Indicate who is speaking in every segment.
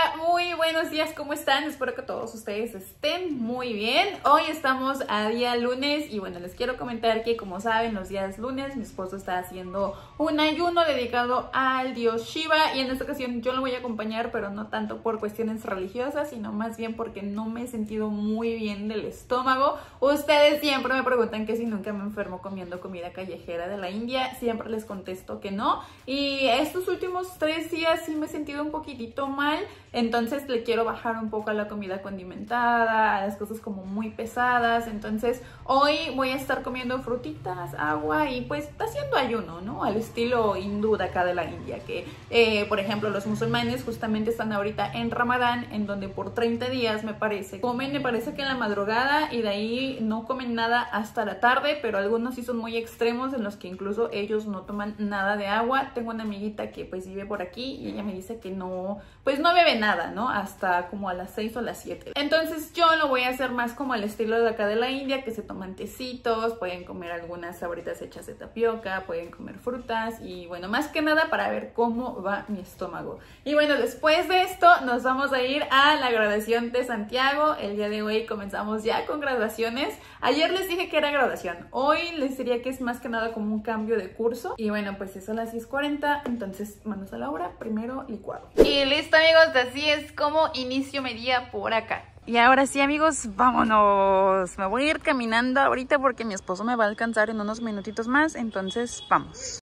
Speaker 1: muy buenos días, ¿cómo están? Espero que todos ustedes estén muy bien. Hoy estamos a día lunes y bueno, les quiero comentar que como saben, los días lunes mi esposo está haciendo un ayuno dedicado al dios Shiva y en esta ocasión yo lo voy a acompañar, pero no tanto por cuestiones religiosas, sino más bien porque no me he sentido muy bien del estómago. Ustedes siempre me preguntan que si nunca me enfermo comiendo comida callejera de la India, siempre les contesto que no, y estos últimos 3 días sí me he sentido un poquitito mal, entonces le quiero bajar un poco a la comida condimentada, a las cosas como muy pesadas. Entonces hoy voy a estar comiendo frutitas, agua y pues haciendo ayuno, ¿no? Al estilo hindú de acá de la India, que por ejemplo los musulmanes justamente están ahorita en Ramadán, en donde por 30 días me parece comen, me parece que en la madrugada, y de ahí no comen nada hasta la tarde, pero algunos sí son muy extremos en los que incluso ellos no toman nada de agua. Tengo una amiguita que pues vive por aquí y ella me dice que no, pues no bebe nada, ¿no? Hasta como a las 6 o las 7. Entonces yo lo voy a hacer más como al estilo de acá de la India, que se toman tecitos, pueden comer algunas sabritas hechas de tapioca, pueden comer frutas y bueno, más que nada para ver cómo va mi estómago. Y bueno, después de esto nos vamos a ir a la graduación de Santiago. El día de hoy comenzamos ya con graduaciones. Ayer les dije que era graduación, hoy les diría que es más que nada como un cambio de curso. Y bueno, pues eso a las 6:40, entonces manos a la obra, primero licuado. Y listo amigos, así es como inicio mi día por acá. Y ahora sí amigos, vámonos. Me voy a ir caminando ahorita porque mi esposo me va a alcanzar en unos minutitos más, entonces vamos.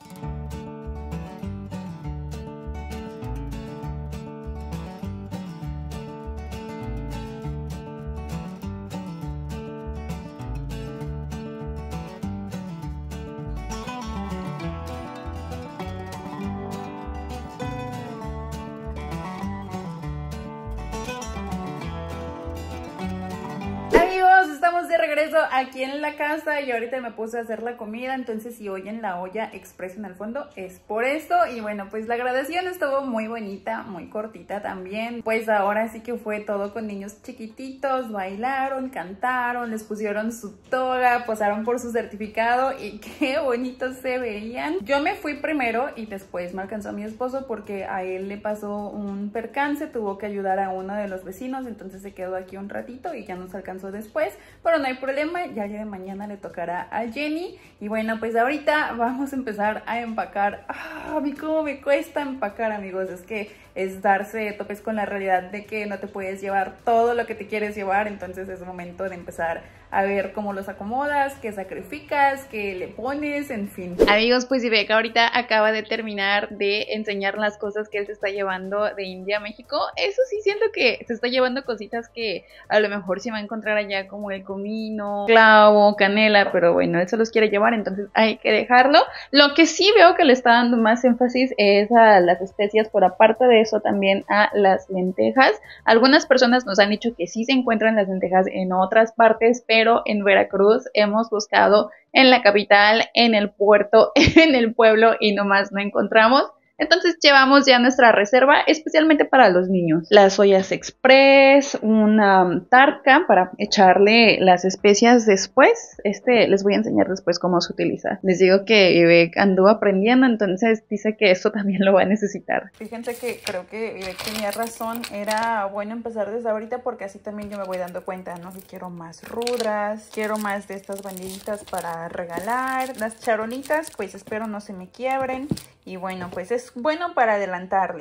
Speaker 1: Estamos de regreso aquí en la casa y ahorita me puse a hacer la comida, entonces si oyen la olla express en el fondo es por esto. Y bueno, pues la graduación estuvo muy bonita, muy cortita también, pues ahora sí que fue todo con niños chiquititos, bailaron, cantaron, les pusieron su toga, posaron por su certificado y qué bonitos se veían. Yo me fui primero y después me alcanzó mi esposo porque a él le pasó un percance, tuvo que ayudar a uno de los vecinos, entonces se quedó aquí un ratito y ya nos alcanzó después. Pero no hay problema, ya el día de mañana le tocará a Jenny. Y bueno, pues ahorita vamos a empezar a empacar. A mí cómo me cuesta empacar, amigos. Es que es darse topes con la realidad de que no te puedes llevar todo lo que te quieres llevar. Entonces es momento de empezar a ver cómo los acomodas, qué sacrificas, qué le pones, en fin. Amigos, pues Iveka ahorita acaba de terminar de enseñar las cosas que él se está llevando de India a México. Eso sí, siento que se está llevando cositas que a lo mejor se va a encontrar allá, como el comino, clavo, canela, pero bueno, él se los quiere llevar, entonces hay que dejarlo. Lo que sí veo que le está dando más énfasis es a las especias, por aparte de eso también a las lentejas. Algunas personas nos han dicho que sí se encuentran las lentejas en otras partes, pero en Veracruz hemos buscado en la capital, en el puerto, en el pueblo y nomás no encontramos. Entonces llevamos ya nuestra reserva especialmente para los niños. Las ollas express, una tarca para echarle las especias después. Les voy a enseñar después cómo se utiliza. Les digo que Ivek anduvo aprendiendo, entonces dice que esto también lo va a necesitar. Fíjense que creo que Ivek tenía razón. Era bueno empezar desde ahorita porque así también yo me voy dando cuenta, ¿no? Que quiero más rudras, quiero más de estas bandiditas para regalar. Las charolitas, pues espero no se me quiebren. Y bueno, pues es bueno para adelantarle.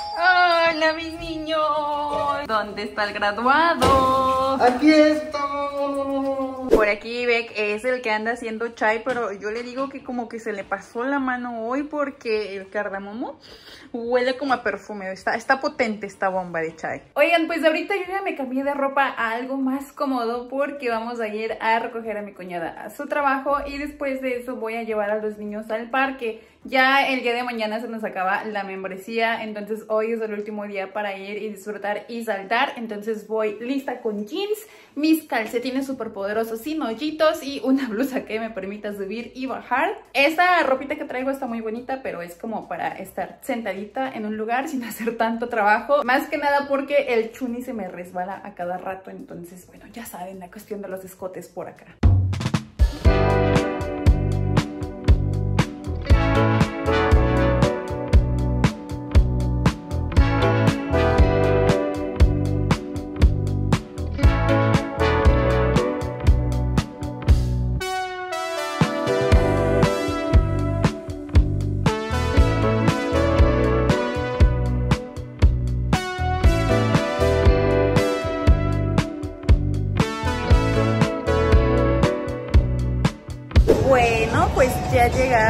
Speaker 1: ¡Hola, mis niños! ¿Dónde está el graduado?
Speaker 2: ¡Aquí estoy!
Speaker 1: Por aquí Beck es el que anda haciendo chai, pero yo le digo que como que se le pasó la mano hoy porque el cardamomo huele como a perfume. Está potente esta bomba de chai. Oigan, pues ahorita yo ya me cambié de ropa a algo más cómodo porque vamos a ir a recoger a mi cuñada a su trabajo y después de eso voy a llevar a los niños al parque. Ya el día de mañana se nos acaba la membresía, entonces hoy es el último día para ir y disfrutar y saltar. Entonces voy lista con jeans, mis calcetines súper poderosos sin hoyitos y una blusa que me permita subir y bajar. Esta ropita que traigo está muy bonita, pero es como para estar sentadita en un lugar sin hacer tanto trabajo. Más que nada porque el chuni se me resbala a cada rato, entonces bueno, ya saben la cuestión de los escotes por acá.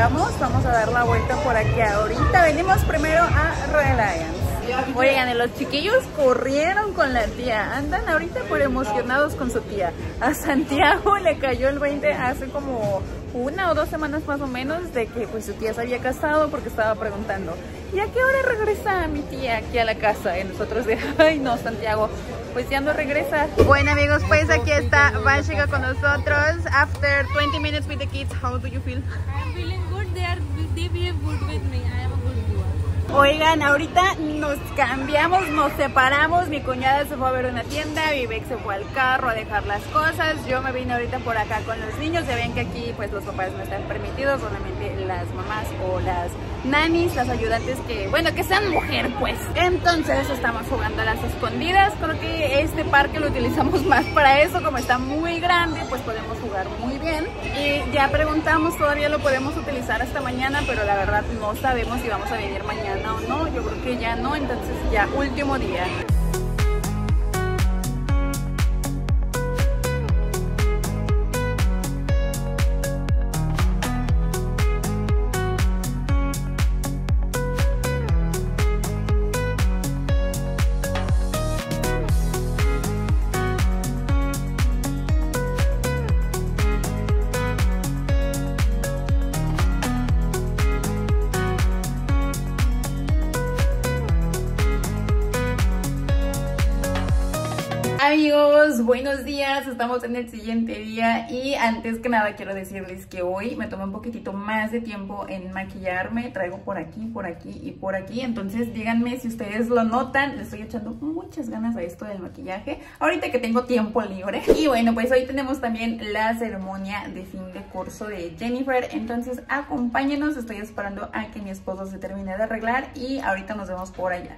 Speaker 1: regresamos. Vamos a dar la vuelta por aquí ahorita. Venimos primero a Reliance. Oigan, y los chiquillos corrieron con la tía. Andan ahorita por emocionados con su tía. A Santiago le cayó el 20 hace como 1 o 2 semanas más o menos de que pues su tía se había casado, porque estaba preguntando ¿y a qué hora regresa mi tía aquí a la casa? Y nosotros de ay no, Santiago, pues ya no regresa. Bueno amigos, pues aquí está Vanshika con nosotros. After 20 minutes with the kids, how do you feel?
Speaker 2: I'm feeling good. They behave good with me. I am a good boy.
Speaker 1: Oigan, ahorita nos cambiamos, nos separamos. Mi cuñada se fue a ver una tienda, Vivek se fue al carro a dejar las cosas. Yo me vine ahorita por acá con los niños. Ya ven que aquí pues los papás no están permitidos, solamente las mamás o las nannies, las ayudantes que, bueno, que sean mujer pues. Entonces estamos jugando a las escondidas. Creo que este parque lo utilizamos más para eso, como está muy grande, pues podemos jugar muy bien. Y ya preguntamos, todavía lo podemos utilizar hasta mañana, pero la verdad no sabemos si vamos a venir mañana o no. Yo creo que ya no, entonces ya último día. Amigos, buenos días, estamos en el siguiente día y antes que nada quiero decirles que hoy me tomé un poquitito más de tiempo en maquillarme. Traigo por aquí y por aquí, entonces díganme si ustedes lo notan. Le estoy echando muchas ganas a esto del maquillaje ahorita que tengo tiempo libre. Y bueno, pues hoy tenemos también la ceremonia de fin de curso de Jennifer, entonces acompáñenos. Estoy esperando a que mi esposo se termine de arreglar y ahorita nos vemos por allá.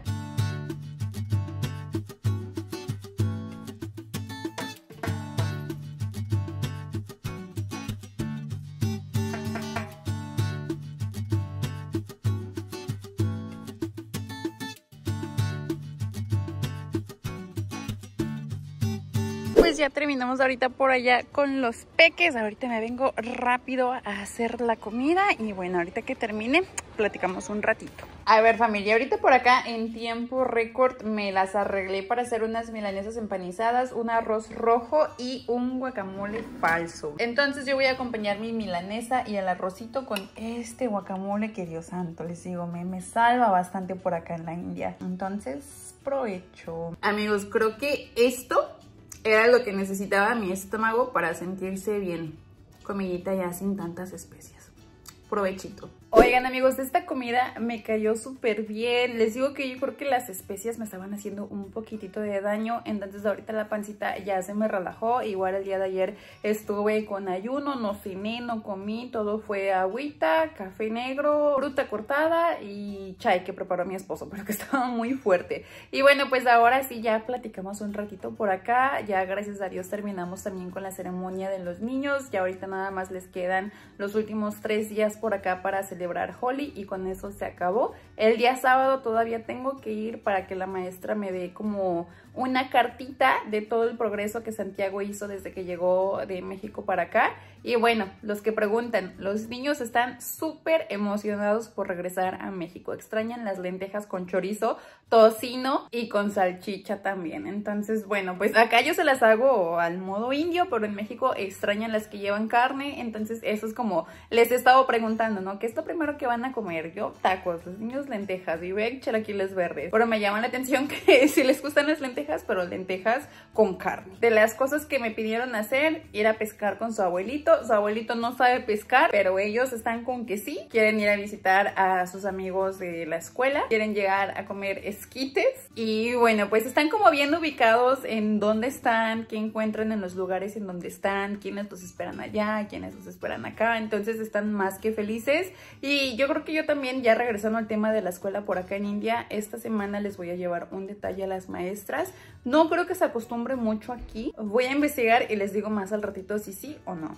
Speaker 1: Pues ya terminamos ahorita por allá con los peques. Ahorita me vengo rápido a hacer la comida y bueno, ahorita que termine platicamos un ratito. A ver familia, ahorita por acá en tiempo récord me las arreglé para hacer unas milanesas empanizadas, un arroz rojo y un guacamole falso. Entonces yo voy a acompañar mi milanesa y el arrocito con este guacamole que Dios santo, les digo, me salva bastante por acá en la India. Entonces, provecho. Amigos, creo que esto era lo que necesitaba mi estómago para sentirse bien. Comidita ya sin tantas especias. Provechito. Oigan amigos, esta comida me cayó súper bien. Les digo que yo creo que las especias me estaban haciendo un poquitito de daño. Entonces ahorita la pancita ya se me relajó. Igual el día de ayer estuve con ayuno, no cené, no comí. Todo fue agüita, café negro, fruta cortada y chai que preparó mi esposo, pero que estaba muy fuerte. Y bueno, pues ahora sí ya platicamos un ratito por acá. Ya gracias a Dios terminamos también con la ceremonia de los niños. Ya ahorita nada más les quedan los últimos 3 días por acá para celebrar Holi y con eso se acabó. El día sábado todavía tengo que ir para que la maestra me dé como una cartita de todo el progreso que Santiago hizo desde que llegó de México para acá. Y bueno, los que preguntan, los niños están súper emocionados por regresar a México. Extrañan las lentejas con chorizo, tocino y con salchicha también. Entonces, bueno, pues acá yo se las hago al modo indio, pero en México extrañan las que llevan carne. Entonces eso es como, les he estado preguntando, ¿no? ¿Qué es lo primero que van a comer? Yo, tacos, los niños lentejas y ven chilaquiles verdes. Pero me llama la atención que si les gustan las lentejas, pero lentejas con carne. De las cosas que me pidieron hacer, ir a pescar con su abuelito. Su abuelito no sabe pescar, pero ellos están con que sí. Quieren ir a visitar a sus amigos de la escuela. Quieren llegar a comer esquites. Y bueno, pues están como bien ubicados en dónde están, qué encuentran en los lugares en donde están, quiénes los esperan allá, quiénes los esperan acá. Entonces están más que felices. Y yo creo que yo también, ya regresando al tema de la escuela por acá en India, esta semana les voy a llevar un detalle a las maestras. No creo que se acostumbre mucho aquí. Voy a investigar y les digo más al ratito si sí o no.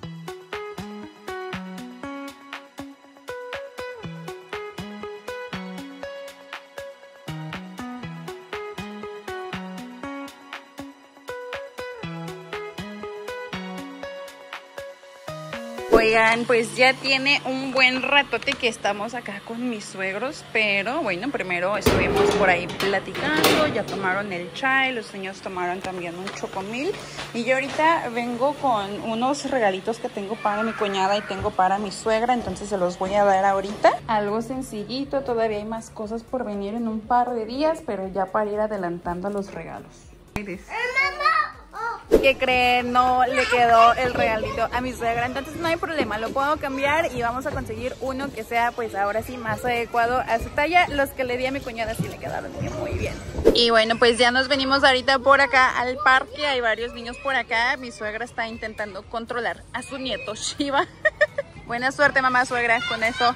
Speaker 1: Oigan, pues ya tiene un buen ratote que estamos acá con mis suegros, pero bueno, primero estuvimos por ahí platicando, ya tomaron el chai, los niños tomaron también un chocomil y yo ahorita vengo con unos regalitos que tengo para mi cuñada y tengo para mi suegra, entonces se los voy a dar ahorita. Algo sencillito, todavía hay más cosas por venir en un par de días, pero ya para ir adelantando los regalos. ¿Qué creen? No le quedó el regalito a mi suegra, entonces no hay problema, lo puedo cambiar y vamos a conseguir uno que sea pues ahora sí más adecuado a su talla. Los que le di a mi cuñada sí le quedaron muy bien. Y bueno, pues ya nos venimos ahorita por acá al parque, hay varios niños por acá, mi suegra está intentando controlar a su nieto Shiva. Buena suerte, mamá suegra, con eso.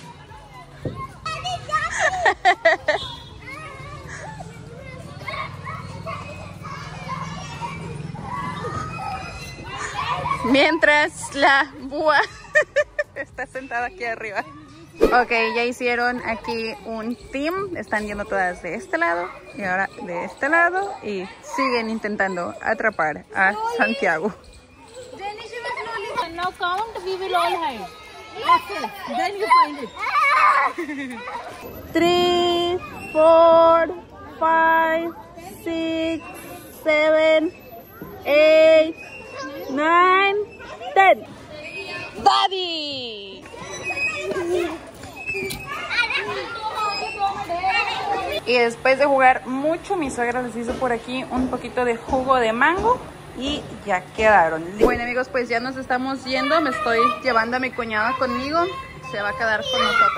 Speaker 1: Mientras la búa está sentada aquí arriba. Ok, ya hicieron aquí un team. Están yendo todas de este lado y ahora de este lado. Y siguen intentando atrapar a Santiago.
Speaker 2: Now count, we will all hide. Okay, then you find it.
Speaker 1: 3, 4, 5, 6, 7, 8, 9, 10. ¡Daddy! Y después de jugar mucho, mi suegra les hizo por aquí un poquito de jugo de mango y ya quedaron. Bueno amigos, pues ya nos estamos yendo. Me estoy llevando a mi cuñada conmigo. Se va a quedar con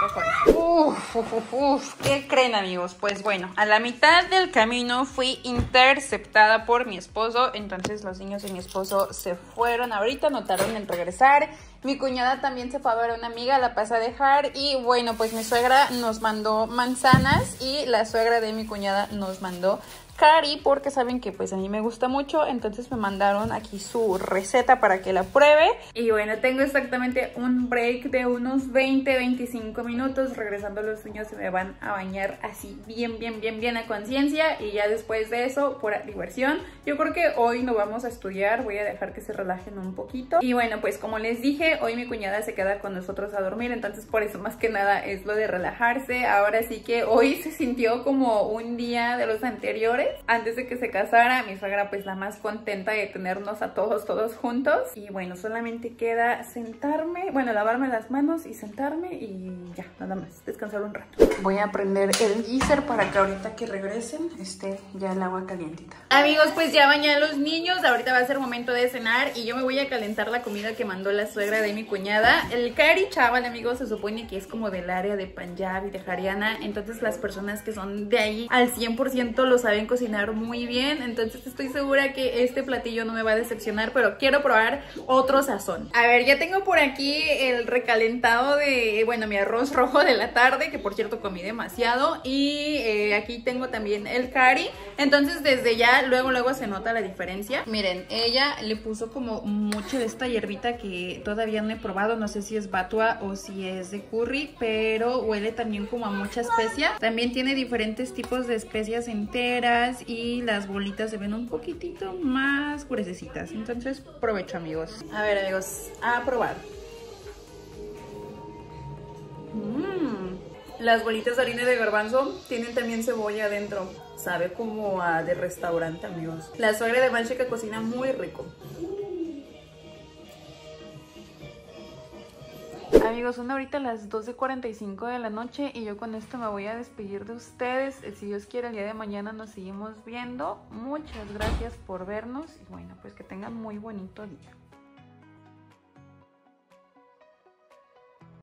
Speaker 1: nosotros hoy. ¿Qué creen amigos? Pues bueno, a la mitad del camino fui interceptada por mi esposo. Entonces los niños de mi esposo se fueron ahorita, no tardaron en regresar. Mi cuñada también se fue a ver a una amiga, la pasé a dejar. Y bueno, pues mi suegra nos mandó manzanas y la suegra de mi cuñada nos mandó cari, porque saben que pues a mí me gusta mucho, entonces me mandaron aquí su receta para que la pruebe. Y bueno, tengo exactamente un break de unos 20-25 minutos. Regresando los niños se me van a bañar así bien a conciencia y ya después de eso, por diversión. Yo creo que hoy no vamos a estudiar, voy a dejar que se relajen un poquito. Y bueno, pues como les dije, hoy mi cuñada se queda con nosotros a dormir, entonces por eso más que nada es lo de relajarse. Ahora sí que hoy se sintió como un día de los anteriores. Antes de que se casara, mi suegra pues la más contenta de tenernos a todos juntos. Y bueno, solamente queda sentarme, bueno, lavarme las manos y sentarme y ya, nada más, descansar un rato. Voy a prender el geyser para que ahorita que regresen esté ya el agua calientita. Amigos, pues ya bañé a los niños, ahorita va a ser momento de cenar y yo me voy a calentar la comida que mandó la suegra de mi cuñada. El kari chaval, amigos, se supone que es como del área de Punjab y de Haryana, entonces las personas que son de ahí al 100% lo saben cocinar muy bien, entonces estoy segura que este platillo no me va a decepcionar, pero quiero probar otro sazón. A ver, ya tengo por aquí el recalentado de, bueno, mi arroz rojo de la tarde, que por cierto comí demasiado, y aquí tengo también el curry, entonces desde ya luego se nota la diferencia. Miren, ella le puso como mucho de esta hierbita que todavía no he probado, no sé si es batua o si es de curry, pero huele también como a mucha especia. También tiene diferentes tipos de especias enteras y las bolitas se ven un poquitito más gruesecitas. Entonces, provecho amigos. A ver amigos, a probar. Las bolitas de harina de garbanzo tienen también cebolla adentro. Sabe como a de restaurante amigos. La suegra de Vanshika cocina muy rico. Amigos, son ahorita las 12:45 de la noche y yo con esto me voy a despedir de ustedes. Si Dios quiere, el día de mañana nos seguimos viendo. Muchas gracias por vernos y bueno, pues que tengan muy bonito día.